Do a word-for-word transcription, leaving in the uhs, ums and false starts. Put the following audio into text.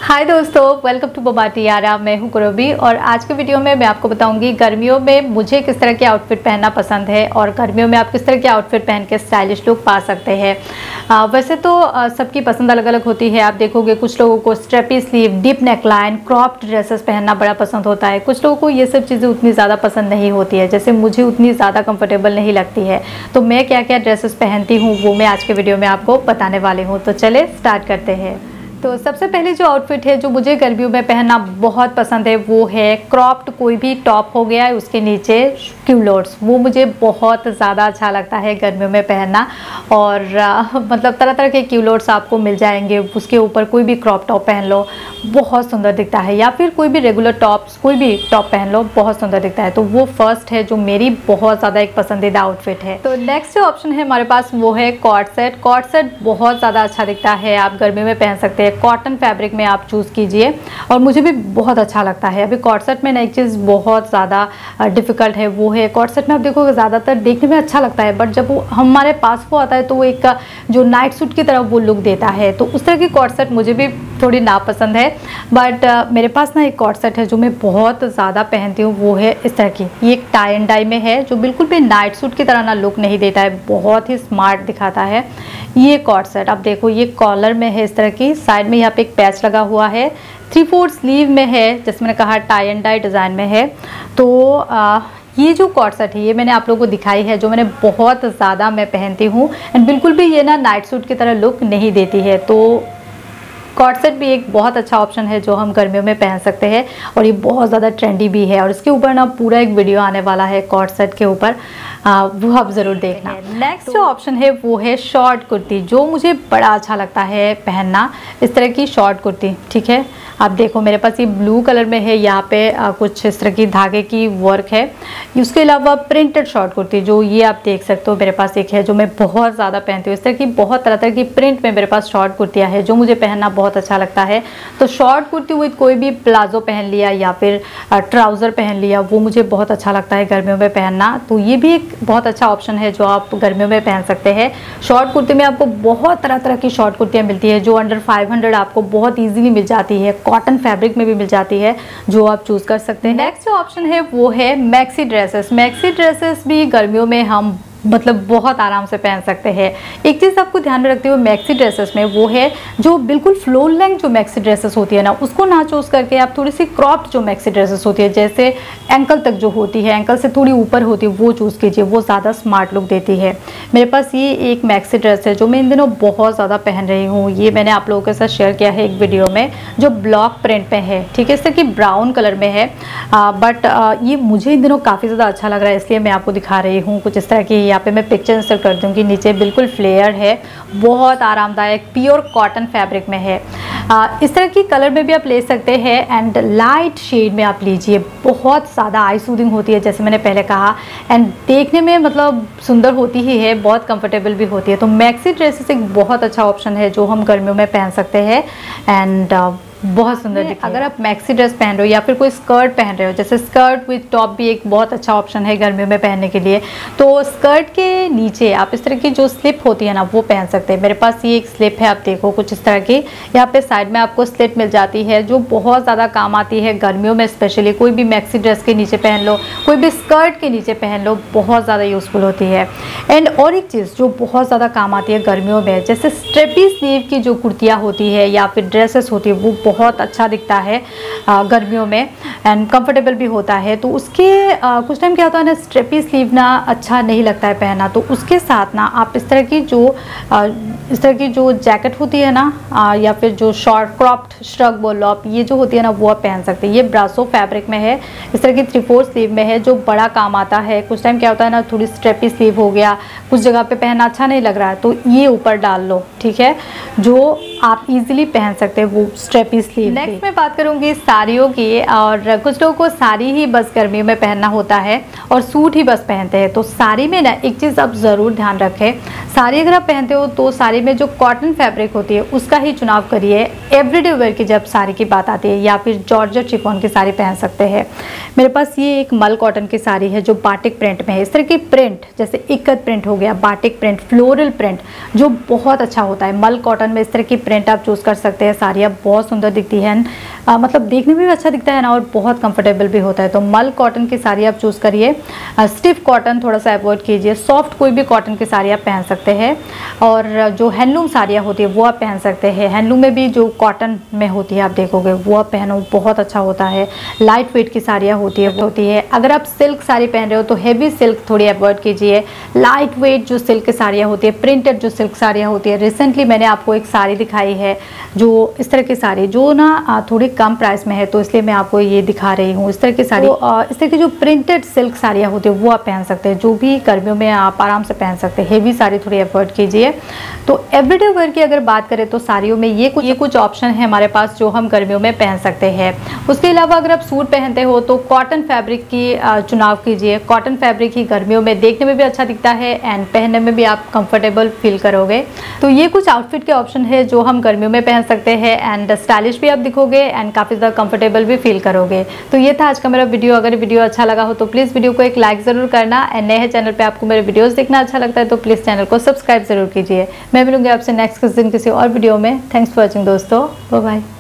हाय दोस्तों, welcome to boba tea यारा। मैं हूं कुरबी और आज के वीडियो में मैं आपको बताऊंगी गर्मियों में मुझे किस तरह के आउटफिट पहनना पसंद है और गर्मियों में आप किस तरह के आउटफिट पहन के स्टाइलिश लुक पा सकते हैं। आ, वैसे तो आ, सबकी पसंद अलग अलग होती है। आप देखोगे कुछ लोगों को strappy sleeve, deep neckline, cropped dresses पहनना बड़ा पसंद होता है। कुछ लोगों को ये सब चीज़ें उतनी ज़्यादा पसंद नहीं होती है, जैसे मुझे उतनी ज़्यादा कंफर्टेबल नहीं लगती है। तो मैं क्या क्या ड्रेसेस पहनती हूँ वो मैं आज के वीडियो में आपको बताने वाली हूँ। तो चले स्टार्ट करते हैं। तो सबसे पहले जो आउटफिट है जो मुझे गर्मियों में पहनना बहुत पसंद है वो है क्रॉप्ड कोई भी टॉप हो गया है, उसके नीचे क्यूलोट्स। वो मुझे बहुत ज़्यादा अच्छा लगता है गर्मियों में पहनना। और आ, मतलब तरह तरह के क्यूलोट्स आपको मिल जाएंगे, उसके ऊपर कोई भी क्रॉप टॉप पहन लो बहुत सुंदर दिखता है, या फिर कोई भी रेगुलर टॉप्स कोई भी टॉप पहन लो बहुत सुंदर दिखता है। तो वो फर्स्ट है जो मेरी बहुत ज़्यादा एक पसंदीदा आउटफिट है। तो नेक्स्ट जो ऑप्शन है हमारे पास वो है कॉट सेट। कॉट सेट बहुत ज़्यादा अच्छा दिखता है, आप गर्मी में पहन सकते हैं। कॉटन फैब्रिक में आप चूज़ कीजिए और मुझे भी बहुत अच्छा लगता है। अभी कॉट सेट में एक चीज़ बहुत ज़्यादा डिफ़िकल्ट है वो है कॉट सेट में आप देखोगे ज़्यादातर देखने में अच्छा लगता है, बट जब वो हमारे पास वो आता है तो वो एक जो नाइट सूट की तरह वो लुक देता है। तो उस तरह की कॉट सेट मुझे भी थोड़ी नापसंद है। बट uh, मेरे पास ना एक कॉट सेट है जो मैं बहुत ज़्यादा पहनती हूँ, वो है इस तरह की। ये एक टाई एंड डाई में है जो बिल्कुल भी नाइट सूट की तरह ना लुक नहीं देता है, बहुत ही स्मार्ट दिखाता है ये कॉट सेट। आप देखो ये कॉलर में है इस तरह की, साइड में यहाँ पे एक पैच लगा हुआ है, थ्री फोर्थ स्लीव में है, जैसे मैंने कहा टाई एंड डाई डिज़ाइन में है। तो आ, ये जो कॉट सेट है ये मैंने आप लोगों को दिखाई है जो मैंने बहुत ज़्यादा मैं पहनती हूँ, एंड बिल्कुल भी ये ना नाइट सूट की तरह लुक नहीं देती है। तो कॉट सेट भी एक बहुत अच्छा ऑप्शन है जो हम गर्मियों में पहन सकते हैं और ये बहुत ज़्यादा ट्रेंडी भी है। और इसके ऊपर ना पूरा एक वीडियो आने वाला है कॉट सेट के ऊपर, वो आप ज़रूर देखना। नेक्स्ट जो ऑप्शन है वो है शॉर्ट कुर्ती, जो मुझे बड़ा अच्छा लगता है पहनना, इस तरह की शॉर्ट कुर्ती। ठीक है, आप देखो मेरे पास ये ब्लू कलर में है, यहाँ पे आ, कुछ इस तरह की धागे की वर्क है। उसके अलावा प्रिंटेड शॉर्ट कुर्ती जो ये आप देख सकते हो मेरे पास एक है जो मैं बहुत ज़्यादा पहनती हूँ। इस तरह की बहुत तरह तरह की प्रिंट में मेरे पास शॉर्ट कुर्तियाँ हैं जो मुझे पहनना बहुत अच्छा लगता है। तो शॉर्ट कुर्ती विद कोई भी प्लाजो पहन लिया या फिर ट्राउज़र पहन लिया, वो मुझे बहुत अच्छा लगता है गर्मियों में पहनना। तो ये भी एक बहुत अच्छा ऑप्शन है जो आप गर्मियों में पहन सकते हैं। शॉर्ट कुर्ती में आपको बहुत तरह तरह की शॉर्ट कुर्तियाँ मिलती है जो अंडर फाइव हंड्रेड आपको बहुत ईजिली मिल जाती है, कॉटन फैब्रिक में भी मिल जाती है, जो आप चूज़ कर सकते हैं। नेक्स्ट जो ऑप्शन है वो है मैक्सी ड्रेसेस। मैक्सी ड्रेसेस भी गर्मियों में हम मतलब बहुत आराम से पहन सकते हैं। एक चीज़ आपको ध्यान में रखते हुए मैक्सी ड्रेसेस में वो है जो बिल्कुल फ्लोर लेंथ जो मैक्सी ड्रेसेस होती है ना, उसको ना चूज़ करके आप थोड़ी सी क्रॉप्ड जो मैक्सी ड्रेसेस होती है, जैसे एंकल तक जो होती है, एंकल से थोड़ी ऊपर होती है, वो चूज़ कीजिए, वो ज़्यादा स्मार्ट लुक देती है। मेरे पास ये एक मैक्सी ड्रेस है जो मैं इन दिनों बहुत ज़्यादा पहन रही हूँ। ये मैंने आप लोगों के साथ शेयर किया है एक वीडियो में, जो ब्लॉक प्रिंट में है। ठीक है, इस तरह की ब्राउन कलर में है, बट ये मुझे इन दिनों काफ़ी ज़्यादा अच्छा लग रहा है, इसलिए मैं आपको दिखा रही हूँ। कुछ इस तरह की यहाँ पे मैं पिक्चर कर दूंगी, नीचे बिल्कुल फ्लेयर है, बहुत आरामदायक प्योर कॉटन फैब्रिक में है। आ, इस तरह की कलर में भी आप ले सकते हैं, एंड लाइट शेड में आप लीजिए, बहुत ज़्यादा आई सूदिंग होती है जैसे मैंने पहले कहा, एंड देखने में मतलब सुंदर होती ही है, बहुत कंफर्टेबल भी होती है। तो मैक्सी ड्रेसेस एक बहुत अच्छा ऑप्शन है जो हम गर्मियों में पहन सकते हैं, एंड बहुत सुंदर दिखती है। अगर आप मैक्सी ड्रेस पहन रहे हो या फिर कोई स्कर्ट पहन रहे हो, जैसे स्कर्ट विद टॉप भी एक बहुत अच्छा ऑप्शन है गर्मियों में पहनने के लिए। तो स्कर्ट के नीचे आप इस तरह की जो स्लिप होती है ना वो पहन सकते हैं। मेरे पास ये एक स्लिप है, आप देखो कुछ इस तरह की, यहाँ पे साइड में आपको स्लिप मिल जाती है जो बहुत ज़्यादा काम आती है गर्मियों में। स्पेशली कोई भी मैक्सी ड्रेस के नीचे पहन लो, कोई भी स्कर्ट के नीचे पहन लो, बहुत ज़्यादा यूज़फुल होती है। एंड और एक चीज़ जो बहुत ज़्यादा काम आती है गर्मियों में, जैसे स्ट्रेपी स्लीव की जो कुर्तियाँ होती है या फिर ड्रेसेस होती है, वो बहुत अच्छा दिखता है आ, गर्मियों में, एंड कंफर्टेबल भी होता है। तो उसके आ, कुछ टाइम क्या होता है ना, स्ट्रेपी स्लीव ना अच्छा नहीं लगता है पहना, तो उसके साथ ना आप इस तरह की जो आ, इस तरह की जो जैकेट होती है ना, आ, या फिर जो शॉर्ट क्रॉप्ड श्रग बोल लो आप, ये जो होती है ना वो आप पहन सकते हैं। ये ब्रासो फैब्रिक में है, इस तरह की थ्री फोर स्लीव में है, जो बड़ा काम आता है। कुछ टाइम क्या होता है ना, थोड़ी स्ट्रेपी स्लीव हो गया, कुछ जगह पे पहनना अच्छा नहीं लग रहा है, तो ये ऊपर डाल लो। ठीक है, जो आप इजीली पहन सकते हैं वो स्ट्रेपी स्लीव। नेक्स्ट मैं बात करूंगी साड़ियों की, और कुछ लोगों को साड़ी ही बस गर्मियों में पहनना होता है और सूट ही बस पहनते हैं। तो साड़ी में ना एक चीज़ आप ज़रूर ध्यान रखें, साड़ी अगर आप पहनते हो तो साड़ी में जो कॉटन फैब्रिक होती है उसका ही चुनाव करिए। एवरीडे वेयर की जब साड़ी की बात आती है, या फिर जॉर्जेट शिफॉन की साड़ी पहन सकते हैं। मेरे पास ये एक मल कॉटन की साड़ी है जो बाटिक प्रिंट में है। इस तरह की प्रिंट जैसे इक्कत प्रिंट हो गया, बाटिक प्रिंट, फ्लोरल प्रिंट जो बहुत अच्छा होता है। मल कॉटन में इस तरह की प्रिंट आप चूज़ कर सकते हैं। साड़ियाँ बहुत सुंदर दिखती हैं, आ, मतलब देखने में भी अच्छा दिखता है ना, और बहुत कंफर्टेबल भी होता है। तो मल कॉटन की साड़ी आप चूज़ करिए। स्टिफ कॉटन थोड़ा सा अवॉइड कीजिए। सॉफ्ट कोई भी कॉटन की साड़ी आप पहन सकते हैं। और जो हैंडलूम साड़ियाँ होती है वो आप पहन सकते हैं। हैंडलूम में भी जो कॉटन में होती है आप देखोगे वो आप पहनो, बहुत अच्छा होता है। लाइट वेट की साड़ियाँ होती है वो होती है। अगर आप सिल्क साड़ी पहन रहे हो तो हैवी सिल्क थोड़ी अवॉइड कीजिए। लाइट वेट जो सिल्क की साड़ियाँ होती है, प्रिंटेड जो सिल्क साड़ियाँ होती है। रिसेंटली मैंने आपको एक साड़ी दिखाई है जो इस तरह की साड़ी जो ना थोड़ी कम प्राइस में है, तो इसलिए मैं आपको ये दिखा रही हूँ। इस तरह की साड़ी, तो इस तरह की जो प्रिंटेड सिल्क साड़ियाँ होती है वो आप पहन सकते हैं, जो भी गर्मियों में आप आराम से पहन सकते हैं। हेवी साड़ी थोड़ी अवॉइड कीजिए। तो एवरीडे वेयर की अगर बात करें तो साड़ियों में ये कुछ ये कुछ ऑप्शन है हमारे पास जो हम गर्मियों में पहन सकते हैं। उसके अलावा अगर आप सूट पहनते हो तो कॉटन फैब्रिक की चुनाव कीजिए। कॉटन फैब्रिक ही गर्मियों में देखने में भी अच्छा दिखता है एंड पहनने में भी आप कंफर्टेबल फील करोगे। तो ये कुछ आउटफिट के ऑप्शन है जो हम गर्मियों में पहन सकते हैं एंड स्टाइलिश भी आप दिखोगे एंड काफ़ी ज़्यादा कंफर्टेबल भी फील करोगे। तो ये था आज का मेरा वीडियो। अगर वीडियो अच्छा लगा हो तो प्लीज़ वीडियो को एक लाइक ज़रूर करना एंड नए चैनल पे आपको मेरे वीडियोस देखना अच्छा लगता है तो प्लीज़ चैनल को सब्सक्राइब ज़रूर कीजिए। मैं मिलूंगी आपसे नेक्स्ट दिन किसी और वीडियो में। थैंक्स फॉर वॉचिंग दोस्तों, बाय बाय।